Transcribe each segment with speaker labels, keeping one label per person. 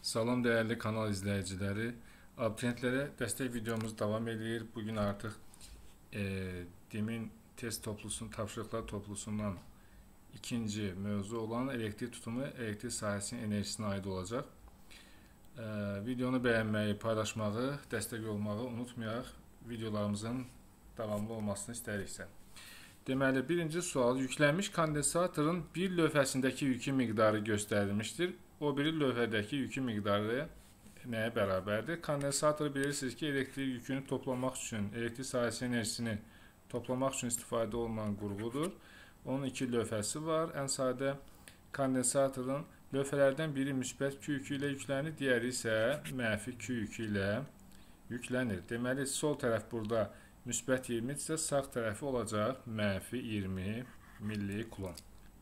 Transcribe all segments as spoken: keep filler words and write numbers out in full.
Speaker 1: Salam değerli kanal izleyicileri. Abituriyentlere destek videomuz devam ediyor. Bugün artık e, demin test toplusunun, tapşırıklar toplusundan ikinci mövzu olan elektrik tutumu, elektrik sahəsinin enerjisine ait olacak. E, videonu beğenmeyi, paylaşmağı, destek olmağı unutmayaq. Videolarımızın devamlı olmasını istəriksə. Deməli, birinci sual, yüklənmiş kondensatorun bir lövhəsindəki yükü miqdarı göstərilmişdir. O biri lövhədəki yükü miqdarı nəyə bərabərdir? Kondensator bilirsiniz ki, elektrik yükünü toplamaq üçün, elektrik sahəsi enerjisini toplamaq üçün istifadə olunan qurğudur. Onun iki lövhəsi var. Ən sadə kondensatorun lövhələrdən biri müsbət Q yükü ilə yüklənir, digəri isə mənfi Q yükü ilə yüklənir. Deməli, sol tərəf burada müsbət iyirmi isə sağ tərəfi olacaq mənfi iyirmi millikulon.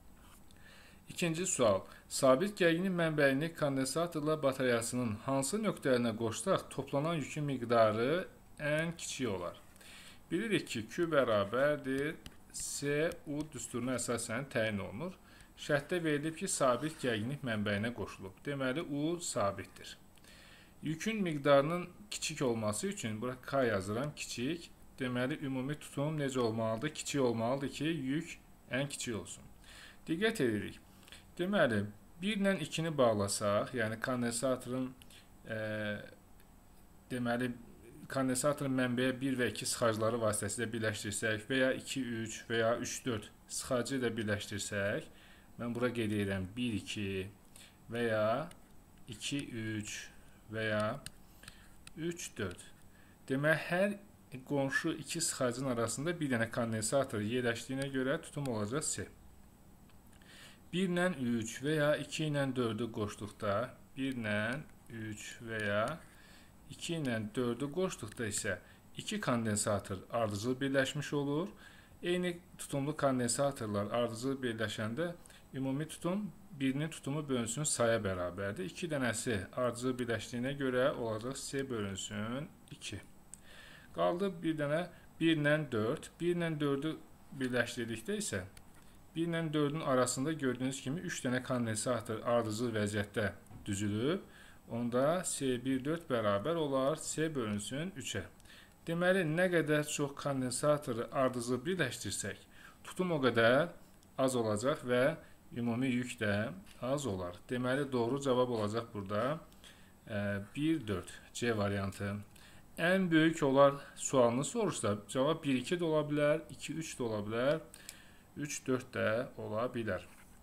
Speaker 1: İkinci sual. Sabit gərginlik mənbəyini kondensatorla batareyasının hansı nöqtələrinə qoşsaq toplanan yükün miqdarı ən kiçik olar? Bilirik ki, Q bərabərdir C U düsturuna əsasən təyin olunur. Şərtdə verilib ki, sabit gərginlik mənbəyinə qoşulub. Deməli, U sabitdir. Yükün miqdarının kiçik olması üçün, bura K yazıram, kiçik. Deməli, ümumi tutum necə olmalıdır? Kiçik olmalıdır ki, yük ən kiçik olsun. Diqqət edirik. Deməli, bir ilə ikini bağlasaq, yəni kondensatorun e, deməli, kondensatorun mənbəyə bir və iki sıxacları vasitəsilə birləşdirsək və ya iki üç və ya üç dörd sıxacı ilə birləşdirsək, mən bura qeyd edirəm bir iki və ya iki üç və ya üç dörd. Demək, hər qonşu iki sıxacın arasında bir dənə kondensator yerləşdiyinə görə tutum olacaq C. bir ilə üç və ya iki ilə dördü qoşduqda, bir ilə üç və ya iki ilə dördü qoşduqda isə iki kondensator ardıcıl birləşmiş olur. Eyni tutumlu kondensatorlar ardıcıl birləşəndə ümumi tutum birinin tutumu bölünsün saya bərabərdir. iki dənəsi ardıcıl birləşdiyinə görə olacaq C bölünsün iki. Qaldı bir dənə bir ilə dörd. bir ilə dördü birləşdirdikdə isə bir ilə dördün arasında gördüyünüz kimi üç dənə kondensator ardıcıl vəziyyətdə düzülüb. Onda C bir dörd bərabər olar C bölünsün üçə. Deməli, nə qədər çox kondensatoru ardıcıl birləşdirsək, tutum o qədər az olacaq və ümumi yük də az olar. Deməli, doğru cavab olacaq burada bir dörd C variantı. Ən böyük olar sualını soruşsa, cavab bir iki də ola bilər, iki üç də ola bilər, üç dörd də ola bilər.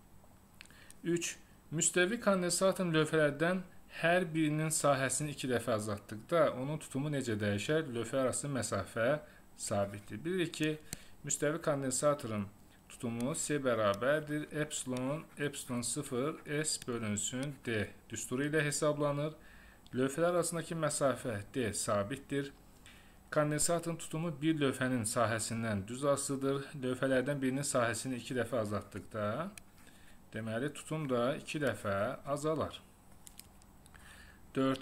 Speaker 1: üç. Müstəvi kondensatorun lövhələrdən hər birinin sahəsini iki dəfə azaltdıqda onun tutumu necə dəyişər? Lövhə arası məsafə sabitdir. Bilirik ki, müstəvi kondensatorun tutumu C bərabərdir. Epsilon, epsilon sıfır, S bölünsün D düsturu ilə hesablanır. Lövhələr arasındakı məsafə D sabitdir. Kondensatorun tutumu bir lövhənin sahəsindən düz asılıdır. Lövhələrdən birinin sahəsini iki dəfə azaltdıqda, deməli, tutum da iki dəfə azalar. dörd.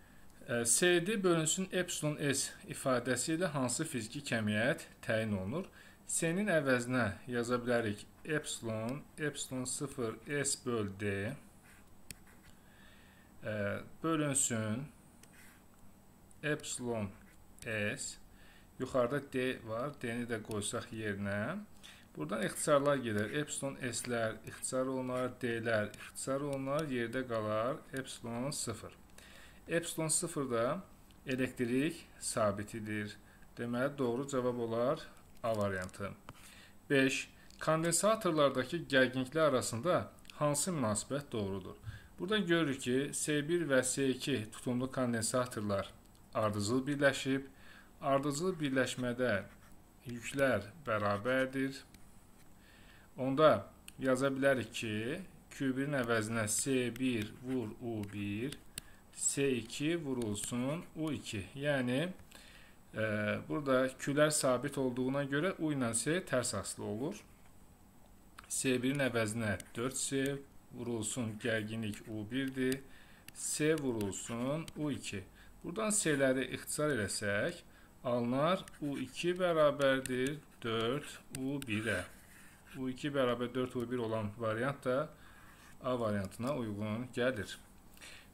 Speaker 1: C D bölünsün epsilon S ifadəsi ilə hansı fiziki kəmiyyət təyin olunur? C-nin əvəzinə yaza bilərik epsilon, epsilon sıfır, S böl D bölünsün epsilon S. Yuxarıda D var. D-ni də qoysaq yerinə. Buradan ixtisarlar gedir. Epsilon S-lər ixtisar olunar, D-lər ixtisar olunar. Yerdə qalar epsilon sıfır. Epsilon sıfır da elektrik sabitidir. Deməli, doğru cavab olar A variantı. beş. Kondensatorlardakı gərginliklər arasında hansı münasibət doğrudur? Burada görürük ki, C bir və C iki tutumlu kondensatorlar ardıcıl birləşib. Ardıcıl birləşmədə yüklər bərabərdir. Onda yaza bilərik ki, Q birin əvəzinə C bir vur U bir, C iki vurulsun U iki. Yəni, e, burada Q'lər sabit olduğuna görə U ilə C tərs asılı olur. C birin əvəzinə dörd C vurulsun gərginlik U birdir. C vurulsun U iki. Buradan C-ləri ixtisar eləsək, alınar U iki bərabərdir dörd U birə. U iki bərabər dörd U bir olan variant da A variantına uyğun gəlir.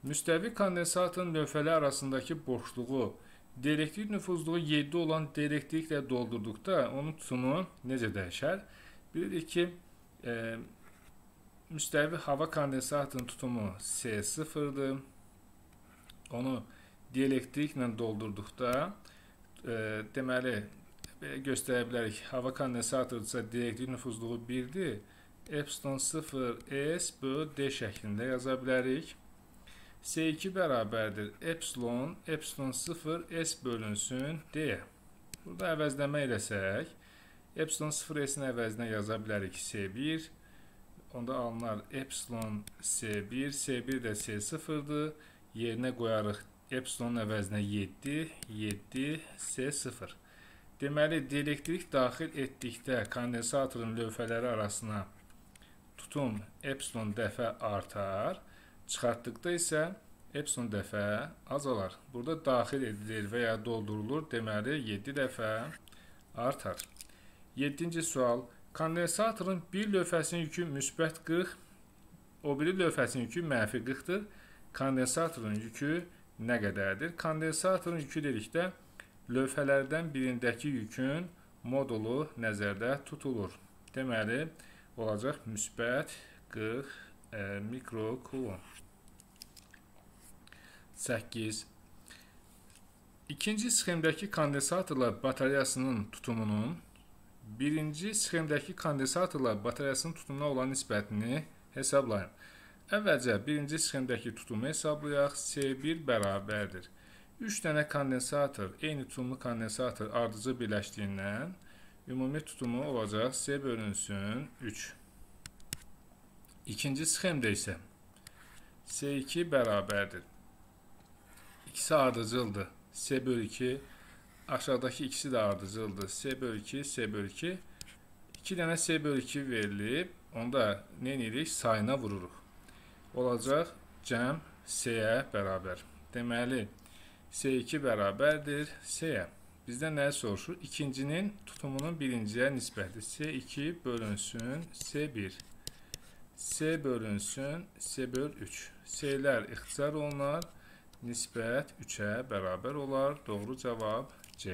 Speaker 1: Müstəvi kondensatorun lövhələr arasındakı boşluğu dielektrik nüfuzluğu yeddi olan dielektriklə doldurduqda onun tutumu necə dəyişər? Bilirik ki, e, müstəvi hava kondensatorunun tutumu C sıfırdır. Onu dielektriklə doldurduqda e, deməli göstərə bilərik. Hava kondensatorudursa dielektrik nüfuzluğu birdir. Epsilon sıfır S bölü D şəklində yaza bilərik. C iki bərabərdir epsilon, epsilon sıfır S bölünsün D. Burada əvəzləmə eləsək, epsilon sıfır S-in əvəzinə yaza bilərik C bir. Onda alınar epsilon C bir, C bir də C sıfırdır. Yerinə qoyarıq epsilonun əvəzinə yeddi, yeddi, C sıfır. Deməli, dielektrik daxil etdikdə kondensatorun lövhələri arasına tutum epsilon dəfə artar, çıxartdıqda isə epsilon dəfə azalar. Burada daxil edilir və ya doldurulur, deməli yeddi dəfə artar. yeddinci sual. Kondensatorun bir lövhəsinin yükü müsbət qırx, o biri lövhəsinin yükü mənfi qırxdır. Kondensatorun yükü nə qədərdir? Kondensatorun yükü dedikdə lövhələrdən birindəki yükün modulu nəzərdə tutulur. Deməli, olacaq müsbət qırx e, mikrokulon. səkkiz. İkinci sxemdəki kondensatorlar batareyasının tutumunun birinci sxemdəki kondensatorlar batareyasının tutumuna olan nisbətini hesablayın. Əvvəlcə birinci sxemdəki tutumu hesablayaq. C bir bərabərdir üç dənə kondensator, eyni tutumlu kondensator ardıcıl birləşdiyindən ümumi tutumu olacaq C bölünsün üç. İkinci sxemdə isə C iki bərabərdir. İkisi ardıcıldır. C bölü iki. Aşağıdakı ikisi də ardıcıldır. C bölü iki, C bölü iki. iki dənə C bölü iki verilib. Onda nə edirik? Sayına vururuq. Olacaq cəm C-yə bərabər. Deməli, C iki bərabərdir C-yə. Bizdən nəyə soruşur? İkincinin tutumunun birinciyə nisbəti. C iki bölünsün C bir. C bölünsün C bölü üç. C-lər ixtisar olunar. Nisbət üçə bərabər olar. Doğru cavab C.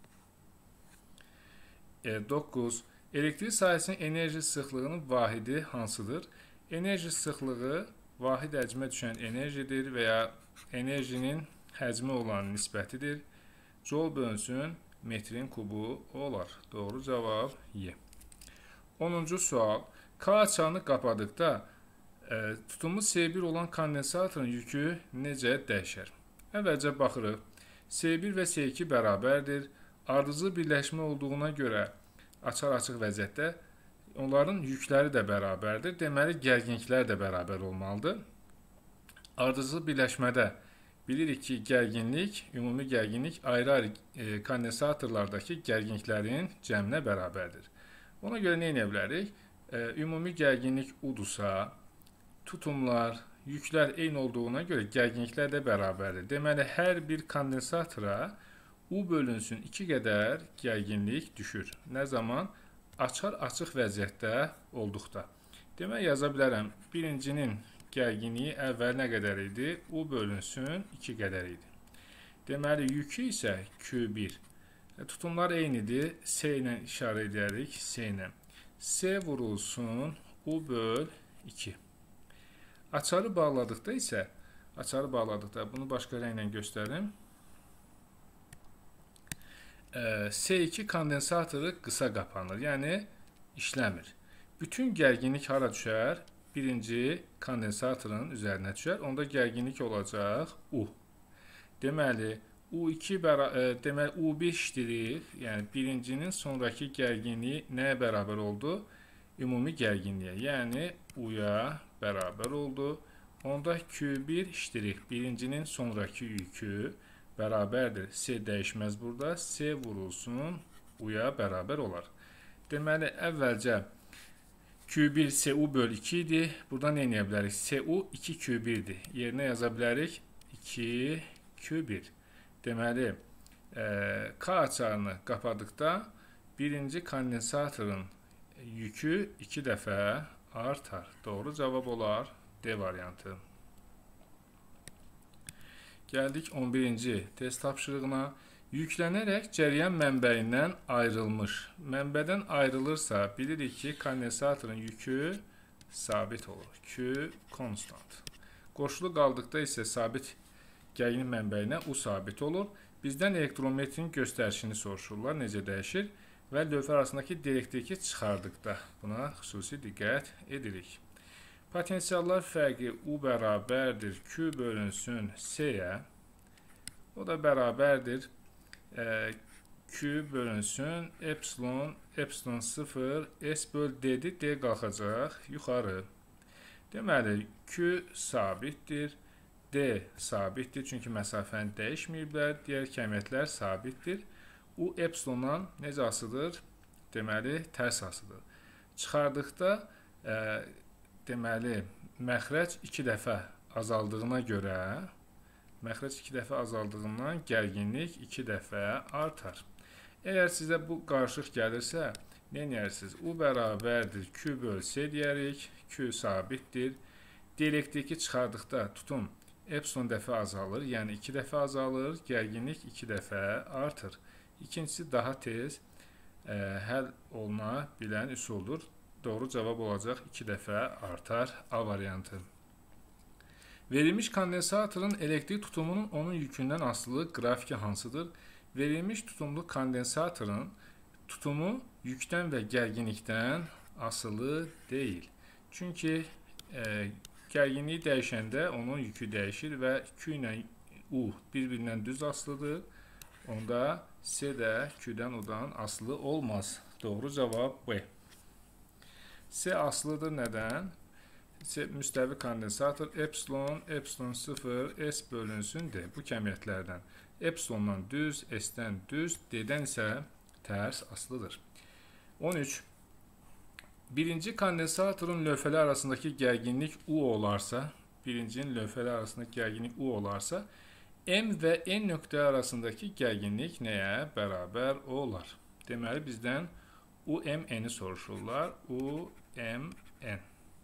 Speaker 1: E, doqquz. Elektrik sahəsinin enerji sıxlığının vahidi hansıdır? Enerji sıxlığı vahid həcmə düşən enerjidir və ya enerjinin həcmi olan nisbətidir. Joule bölünsün metrin kubu olar. Doğru cavab Y. onuncu sual. K açarını qapadıqda e, tutumu C bir olan kondensatorun yükü necə dəyişər? Əvvəlcə baxırıq. C bir və C iki bərabərdir. Ardıcıl birləşmə olduğuna görə açar açıq vəziyyətdə onların yükləri də bərabərdir. Deməli, gərginliklər də bərabər olmalıdır. Ardıcıl birləşmədə bilirik ki, gərginlik, ümumi gərginlik ayrı-ayrı e, kondensatorlardakı gərginliklərin cəminə bərabərdir. Ona görə nə edə bilərik? E, ümumi gərginlik U-dursa, tutumlar, yüklər eyni olduğuna görə gərginliklər də bərabərdir. Deməli, hər bir kondensatora U bölünsün iki qədər gərginlik düşür. Nə zaman? Açar açıq vəziyyətdə olduqda. Demək, yaza bilərəm. Birincinin gərginliyi əvvəl nə qədər idi? U bölünsün iki qədər idi. Deməli, yükü isə Q bir. Tutumlar eynidir. C ilə işarə edərik. C ilə. C vurulsun U böl iki. Açarı bağladıqda isə, açarı bağladıqda, bunu başqa rənglə göstərim. C iki kondensatoru qısa qapanır, yəni işləmir. Bütün gərginlik hara düşər? Birinci kondensatorun üzərinə düşər. Onda gərginlik olacaq U. Deməli, U iki deməli U bir işləyirik. Yəni birincinin sonraki gərginliyi nəyə bərabər oldu? Ümumi gərginliyə, yəni U-ya bərabər oldu. Onda Q bir işləyirik. Birincinin sonraki yükü bərabərdir. C dəyişməz burada. C vurulsun U-ya bərabər olar. Deməli, əvvəlcə Q bir C U böl iki idi. Buradan nə edə bilərik? C U iki Q birdir. Yerinə yaza bilərik iki Q bir. Deməli, e, K açarını qapadıqda birinci kondensatorun yükü iki dəfə artar. Doğru cavab olar D variantı. Gəldik on birinci test tapşırığına. Yüklənərək cəryan mənbəyindən ayrılmış. Mənbədən ayrılırsa bilirik ki, kondensatorun yükü sabit olur. Q konstant. Qoşulu qaldıqda isə sabit gərginlik mənbəyinə U sabit olur. Bizdən elektrometrin göstərişini soruşurlar, necə dəyişir və lövhə arasındakı direktriki çıxardıqda buna xüsusi diqqət edirik. Potensiallar fərqi U bərabərdir Q bölünsün S-yə. O da bərabərdir e, Q bölünsün epsilon, epsilon sıfır, S böl D'dir, D qalxacaq yuxarı. Deməli, Q sabitdir, D sabitdir, çünki məsafəni dəyişməyiblər, digər kəmiyyətlər sabitdir. U epsilondan necə asılıdır? Deməli, tərs asılıdır. Çıxardıqda, e, deməli, məxrəc iki dəfə azaldığına görə, məxrəc iki dəfə azaldığından gərginlik iki dəfə artar. Əgər sizə bu qarışıq gəlirsə, nə edərsiniz? U bərabərdir Q böl S deyərik, Q sabitdir. Elektriki çıxardıqda tutun, epsilon dəfə azalır, yəni iki dəfə azalır, gərginlik iki dəfə artır. İkincisi daha tez e, həll oluna bilən üsuldur. Doğru cavab olacaq iki dəfə artar A variantı. Verilmiş kondensatorun elektrik tutumunun onun yükündən asılı qrafiki hansıdır? Verilmiş tutumlu kondensatorun tutumu yükdən və gərginlikdən asılı deyil. Çünki e, gərginliyi dəyişəndə onun yükü dəyişir və Q ilə U bir-birindən düz asılıdır. Onda S də Q-dən U-dan asılı olmaz. Doğru cavab B. S asılıdır. Nədən? S müstəvi kondensator epsilon, epsilon sıfır, S bölünsün D. Bu kəmiyyətlərdən. Epsilondan düz, S-dən düz, D-dən isə tərs asılıdır. on üç. Birinci kondensatorun lövhələr arasındakı gərginlik U olarsa, birincinin lövhələr arasındakı gərginlik U olarsa, M və N nöqtə arasındakı gərginlik nəyə bərabər olar? Deməli, bizdən U M N-i soruşurlar. U M N.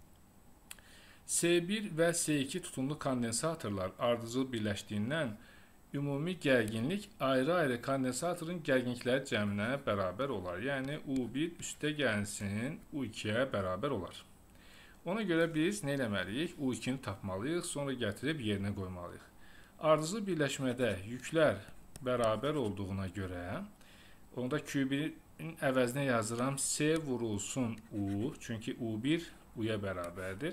Speaker 1: S bir və S iki tutumlu kondensatorlar ardıcıl birləşdiyindən ümumi gərginlik ayrı-ayrı kondensatorun gərginlikləri cəminə bərabər olar. Yəni, U bir üstə gəlsin, U ikiyə bərabər olar. Ona görə biz nə eləməliyik? U ikini tapmalıyıq, sonra gətirib yerinə qoymalıyıq. Ardıcıl birləşmədə yüklər bərabər olduğuna görə, onda Q birin əvəzinə yazıram S vurulsun U, çünki U bir U-ya bərabərdir.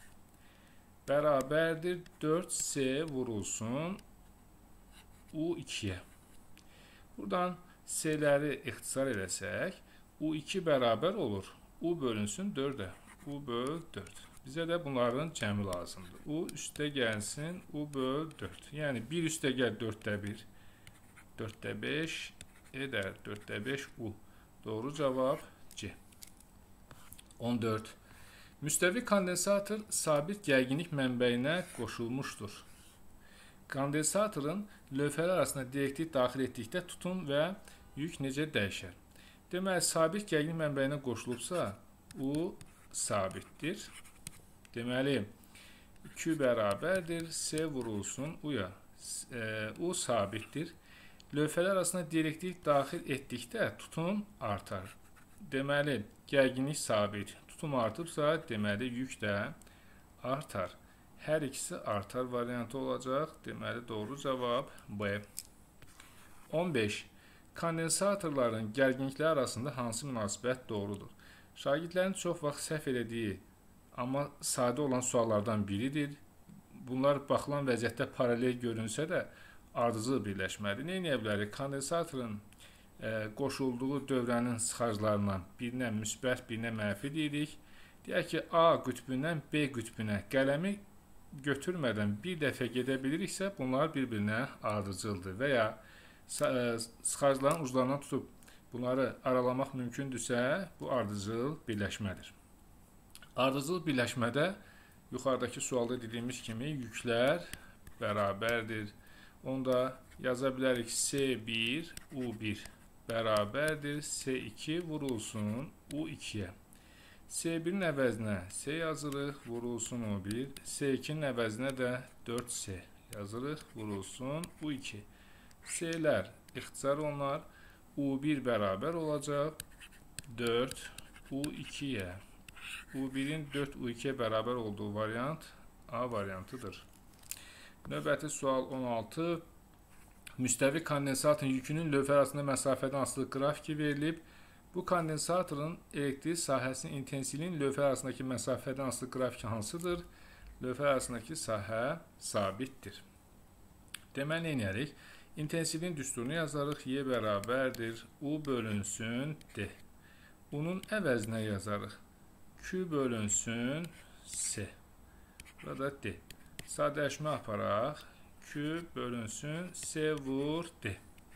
Speaker 1: Bərabərdir dörd S vurulsun U ikiyə. Buradan S-ləri ixtisar eləsək, U iki bərabər olur. U bölünsün dördə. U böl dörd. Bizə də bunların cəmi lazımdır. U üstə gəlsin, U böl dörd. Yəni, bir üstə gəl dörddə bir. dörddə beş edər. dörddə beş U. Doğru cavab C. on dörd. Müstəvi kondensator sabit gərginlik mənbəyinə qoşulmuşdur. Kondensatorun lövhələr arasında direktrik daxil etdikdə tutum və yük necə dəyişər? Deməli, sabit gərginlik mənbəyinə qoşulubsa, U sabitdir. Deməli, Q bərabərdir, S vurulsun U-ya. U sabitdir. Lövhələr arasında direktrik daxil etdikdə tutum artar. Deməli, gərginlik sabit, tutum artıbsa, deməli, yük də artar. Hər ikisi artar variantı olacaq. Deməli, doğru cavab B. on beş. Kondensatorların gərginlikləri arasında hansı münasibət doğrudur? Şagirdlərin çox vaxt səhv elədiyi, amma sadə olan suallardan biridir. Bunlar baxılan vəziyyətdə paralel görünsə də ardıcıl birləşməlidir. Nə edə bilərik? Kondensatorun e, qoşulduğu dövrənin sıxaclarından birinə müsbət, birinə mənfi deyirik. Deyək ki, A qütbündən B qütbünə qələmi götürmədən bir dəfə gedə biliriksə, bunlar bir-birinə ardıcıldır və ya sıxacların uclarından tutub bunları aralamaq mümkündürsə, bu ardıcıl birləşmədir. Ardıcıl birləşmədə yuxarıdakı sualda dediyimiz kimi yüklər bərabərdir. Onda yaza bilərik S bir U bir bərabərdir. S iki vurulsun U ikiyə. S birin əvəzinə S yazırıq, vurulsun U bir. S ikinin əvəzinə də dörd S yazırıq, vurulsun U iki. S'lər ixtisar olunar. U bir bərabər olacaq dörd U ikiyə. U birin dörd U ikiyə bərabər olduğu variant A variantıdır. Növbəti sual on altı. Müstəvi kondensatorun yükünün lövhə arasında məsafədən asılı qrafiki verilib. Bu kondensatorun elektrik sahəsinin intensivliyinin lövhə arasındakı məsafədən asılı qrafiki hansıdır? Lövhə arasındakı sahə sabitdir. Deməli, nə edərik? İntensivliyin düsturunu yazarıq. Y bərabərdir. U bölünsün D. Bunun əvəzinə yazarıq. Q bölünsün S. Burada D. Sadələşmə aparaq. Q bölünsün S vur D.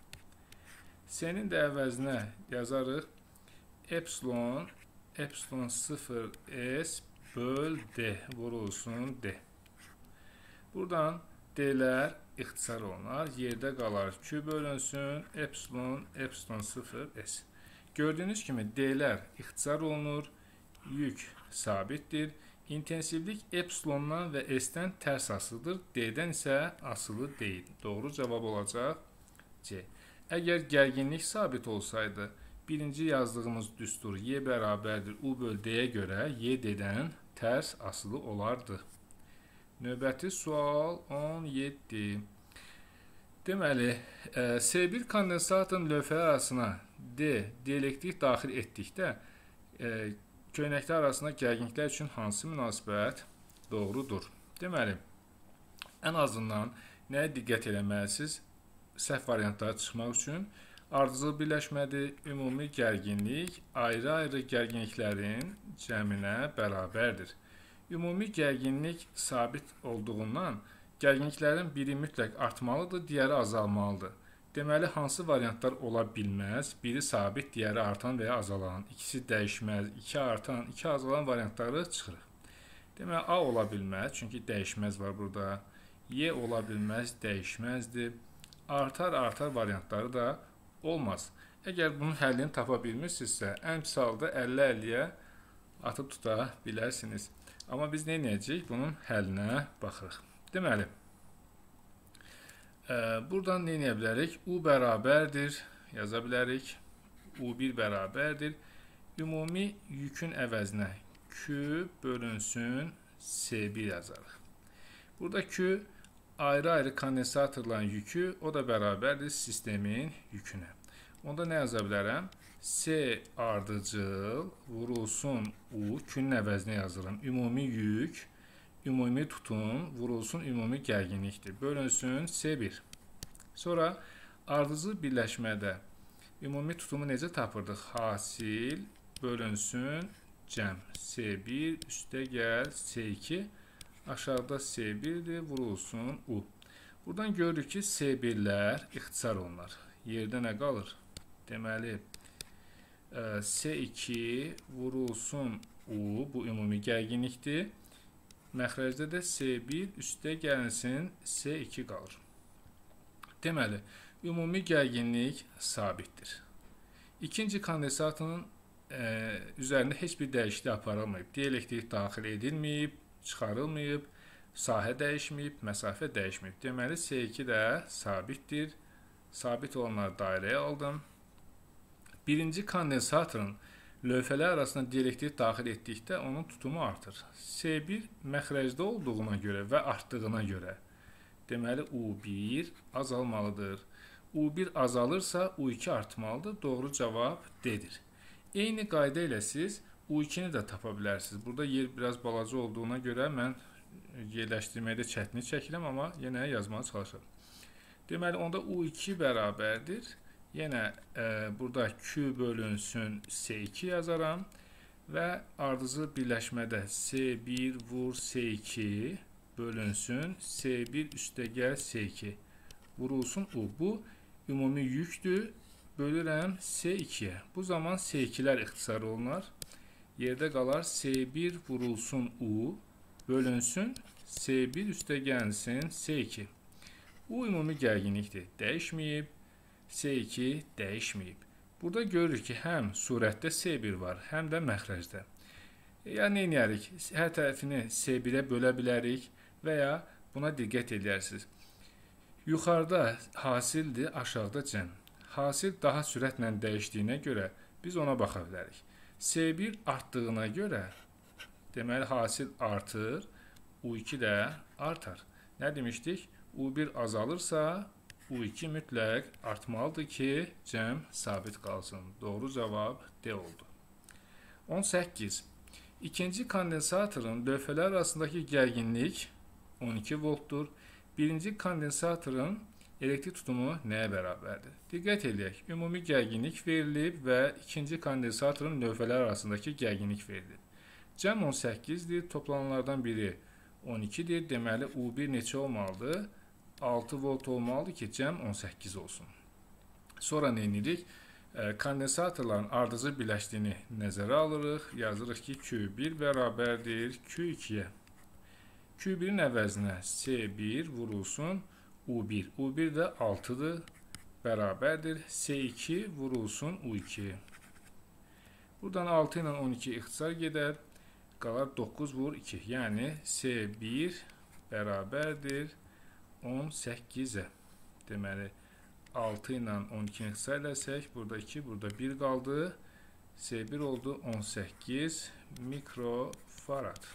Speaker 1: S'nin də əvəzinə yazarıq. Epsilon, epsilon sıfır S böl D vurulsun D. Buradan D'lər ixtisar olunar. Yerdə qalar Q bölünsün epsilon, epsilon sıfır S. Gördüyünüz kimi D'lər ixtisar olunur. Yük sabitdir. İntensivlik epsilondan və S-dən tərs asılıdır. D-dən isə asılı deyil. Doğru cavab olacaq C. Əgər gərginlik sabit olsaydı, birinci yazdığımız düstur Y bərabərdir U böl D-yə görə Y D-dən tərs asılı olardı. Növbəti sual on yeddi. Deməli, S bir kondensatorun lövhələr arasına D, dielektrik daxil etdikdə köynəklər arasında gərginliklər üçün hansı münasibət doğrudur? Deməli, ən azından nəyə diqqət eləməlisiniz? Səhv variantları çıxmaq üçün ardıcıl birləşmədir, ümumi gərginlik ayrı-ayrı gərginliklərin cəminə bərabərdir. Ümumi gərginlik sabit olduğundan gərginliklərin biri mütləq artmalıdır, digəri azalmalıdır. Deməli, hansı variantlar ola bilməz? Biri sabit, digəri artan və ya azalan. İkisi dəyişməz, iki artan, iki azalan variantları çıxırıq. Deməli, A ola bilməz, çünki dəyişməz var burada. Y ola bilməz, dəyişməzdir. Artar, artar variantları da olmaz. Əgər bunun həllini tapa bilmirsinizsə, ən pis halda əlli əlliyə atıb tuta bilərsiniz. Amma biz nə edəcəyik? Bunun həllinə baxırıq. Deməli, buradan nə edə bilərik? U bərabərdir, yaza bilərik. U bir bərabərdir. Ümumi yükün əvəzinə Q bölünsün S bir yazarıq. Burada Q ayrı-ayrı kondensatorların yükü, o da bərabərdir sistemin yükünə. Onda nə yaza bilərəm? S ardıcıl vurulsun U, Q-nun əvəzinə yazırım. Ümumi yük, ümumi tutum vurulsun ümumi gərginlikdir. Bölünsün S bir. Sonra ardıcıl birləşmədə ümumi tutumu necə tapırdıq? Hasil bölünsün cəm. S bir üstə gəl S iki. Aşağıda S birdir, vurulsun U. Buradan görürük ki, S birlər ixtisar olunur. Yerdə nə qalır? Deməli, S iki vurulsun U, bu ümumi gərginlikdir. Məxrəcdə də S bir üstə gəlsin S iki qalır. Deməli, ümumi gərginlik sabitdir. İkinci kondensatorun e, üzərində heç bir dəyişiklik aparılmayıb. Dielektrik daxil edilməyib, çıxarılmayıb, sahə dəyişməyib, məsafə dəyişməyib. Deməli, S iki də sabitdir. Sabit olanları dairəyə aldım. Birinci kondensatorun lövhələr arasında dielektrik daxil etdikdə onun tutumu artır. S bir məxrəcdə olduğuna görə və artdığına görə deməli U bir azalmalıdır. U bir azalırsa U iki artmalıdır. Doğru cavab D-dir. Eyni qayda ilə siz U ikini də tapa bilərsiniz. Burada yer biraz balaca olduğuna görə mən yerləşdirməkdə çətinlik çəkirəm, amma yenə yazmağa çalışıram. Deməli, onda U iki bərabərdir. Yenə e, burada Q bölünsün S iki yazaram və ardıcıl birləşmədə S bir vur S iki bölünsün S bir üstə gəl S iki vurulsun U. Bu ümumi yükdür. Bölürəm S ikiyə. Bu zaman S ikilər ixtisar olunar. Yerdə qalar S bir vurulsun U bölünsün S bir üstə gəlsin S iki. U ümumi gərginlikdir. Dəyişməyib. S iki dəyişməyib. Burada görürük ki, həm surətdə S bir var, həm də məxrəcdə. Yəni, nə edərik? Hər tərəfini S birə bölə bilərik və ya buna diqqət edərsiniz. Yuxarıda hasildir, aşağıda cəm. Hasil daha sürətlə dəyişdiyinə görə biz ona baxa bilərik. S bir artdığına görə, deməli hasil artır, U iki də artar. Nə demişdik? U bir azalırsa, U iki mütləq artmalıdır ki, cəm sabit qalsın. Doğru cavab D oldu. on səkkiz. İkinci kondensatorun lövhələr arasındakı gərginlik on iki voltdur. Birinci kondensatorun elektrik tutumu nəyə bərabərdir? Diqqət edək, ümumi gərginlik verilib və ikinci kondensatorun lövhələr arasındakı gərginlik verilib. Cəm on səkkizdir, toplananlardan biri on ikidir, deməli U bir neçə olmalıdır? altı volt olmalıdır ki, cəm on səkkiz olsun. Sonra nə edirik? Kondensatorların ardıcıl birləşdiyini nəzərə alırıq. Yazırıq ki, Q bir bərabərdir Q ikiyə. Q birin əvəzinə S bir vurulsun U bir. U bir də altıdır, bərabərdir. S iki vurulsun U iki. Buradan altı ilə on iki ixtisar gedər. Qalar doqquz vur iki. Yəni S bir bərabərdir on səkkizə. Deməli, altı ilə on iki ixtisar eləsək, burada iki, burada bir qaldı. S bir oldu on səkkiz mikrofarad.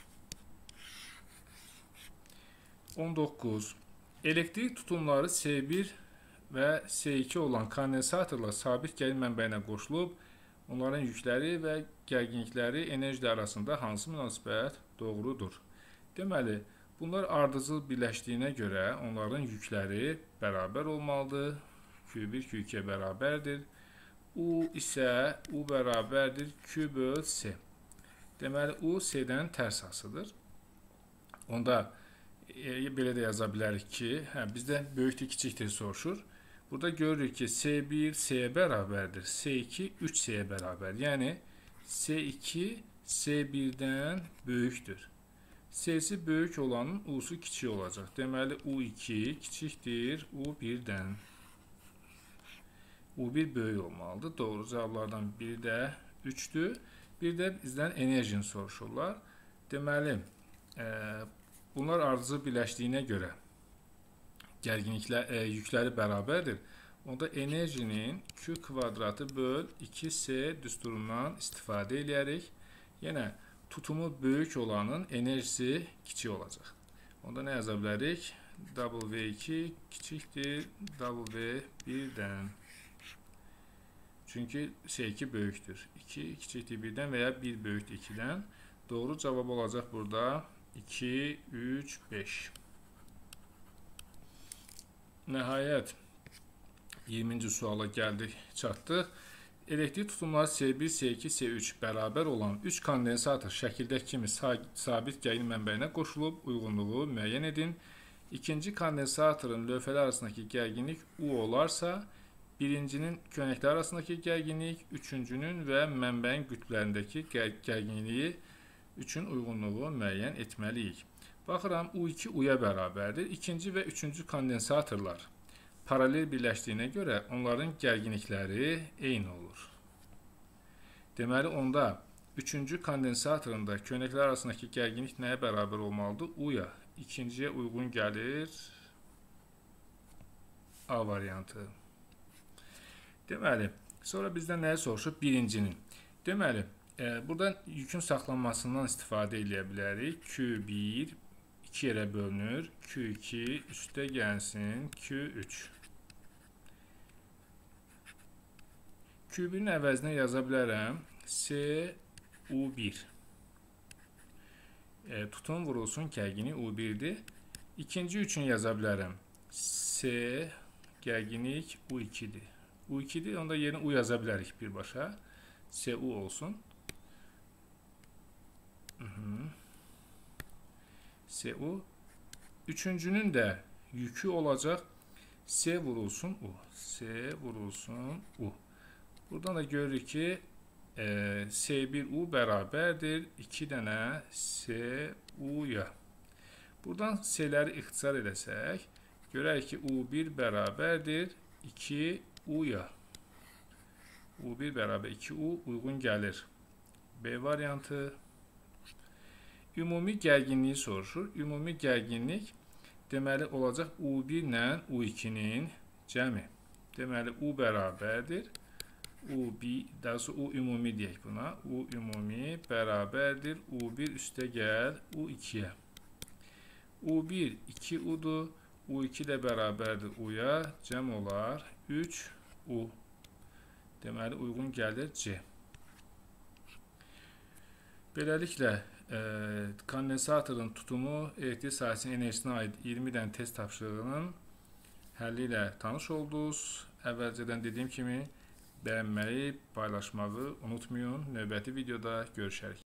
Speaker 1: on doqquz. Elektrik tutumları S bir və S iki olan kondensatorla sabit gərginlik mənbəyinə qoşulub, onların yükləri və gərginlikləri enerji arasında hansı münasibət doğrudur? Deməli, bunlar ardıcıl birləşdiyinə görə onların yükləri bərabər olmalıdır. Q bir Q ikiyə bərabərdir. U isə U bərabərdir Q böl S. Deməli, U S-dən tərs asıdır. Onda e, belə də yaza bilərik ki, hə, bizdə böyükdür, kiçikdir soruşur. Burada görürük ki, S bir S-yə bərabərdir. S iki üç S-yə bərabər. Yəni, S iki S birdən böyükdür. S'si böyük olanın U'su kiçik olacaq. Deməli, U iki kiçikdir U birdən. U bir böyük olmalıdır. Doğru cavablardan biri də üçdür. Bir də bizdən enerjini soruşurlar. Deməli, e, bunlar ardıcıl birləşdiyinə görə gərginliklər, e, yükləri bərabərdir. Onda enerjinin Q kvadratı böl iki S düsturundan istifadə edərik. Yenə tutumu böyük olanın enerjisi kiçik olacaq. Onda nə yaza bilərik? W iki kiçikdir W birdən. Çünki S iki böyükdür. iki kiçikdir birdən və ya bir böyükdür ikidən. Doğru cavab olacaq burada iki, üç, beş. Nəhayət iyirminci suala gəldik, çatdıq. Elektrik tutumları S bir, S iki, S üç bərabər olan üç kondensator şəkildəki kimi sabit gərginlik mənbəyinə qoşulub uyğunluğu müəyyən edin. İkinci kondensatorun lövhələr arasındakı gərginlik U olarsa, birincinin köynəklər arasındakı gərginlik, üçüncünün və mənbəyin qütblərindəki gərginliyi üçün uyğunluğu müəyyən etməliyik. Baxıram, U iki U-ya bərabərdir. İkinci və üçüncü kondensatorlar paralel birləşdiyinə görə onların gərginlikləri eyni olur. Deməli, onda üçüncü kondensatorunda köynəklər arasındakı gərginlik nəyə bərabər olmalıdır? U-ya. İkinciyə uyğun gəlir A variantı. Deməli, sonra bizdən nəyə soruşur? Birincinin. Deməli, e, buradan yükün saxlanmasından istifadə edə bilərik. Q bir iki yerə bölünür. Q iki üstə gəlsin. Q üç. Q birin əvəzinə yaza bilərəm. S U bir. E, tutum vurulsun gərginlik U birdir. İkinci üçün yaza bilərəm. S gərginlik U ikidir. U ikidir, onda yerinə U yaza bilərik birbaşa. S U olsun. Hı -hı. S U. Üçüncünün də yükü olacaq. S vurulsun U. S vurulsun U. Buradan da görürük ki e, S bir U bərabərdir iki dənə S U-ya. Buradan S'ləri ixtisar edəsək, görək ki U bir bərabərdir iki U-ya. U bir bərabər iki U uyğun gəlir. B variantı. Ümumi gərginliyi soruşur. Ümumi gərginlik deməli olacaq U bir ilə U ikinin cəmi. Deməli U bərabərdir. U bir, daha sonra U ümumi deyək buna. U ümumi bərabərdir. U bir üstə gəl U ikiyə. U bir iki U'dur. U iki də bərabərdir U'ya. Cəm olar üç U. Deməli uyğun gəlir C. Beləliklə e, kondensatorun tutumu elektrik sahəsinin enerjisinə aid iyirmi dənə test tapşırığının həlli ilə tanış oldunuz. Əvvəlcədən dediyim kimi bəyənməyi, paylaşmağı unutmayın. Növbəti videoda görüşərik.